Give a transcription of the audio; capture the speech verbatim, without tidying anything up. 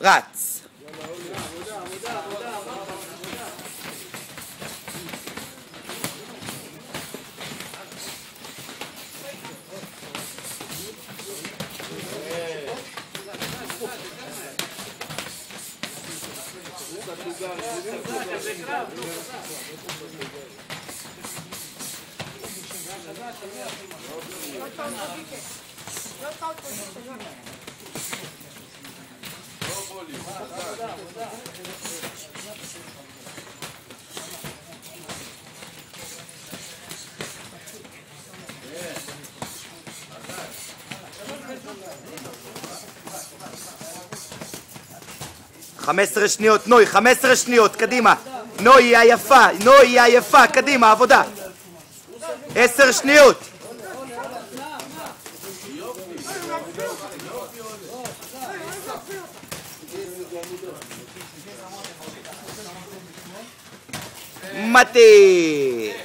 רץ. חמש עשרה שניות, נוי, חמש עשרה שניות, קדימה. נוי היא היפה, נוי היא היפה, קדימה, עבודה. עשר שניות. מתי.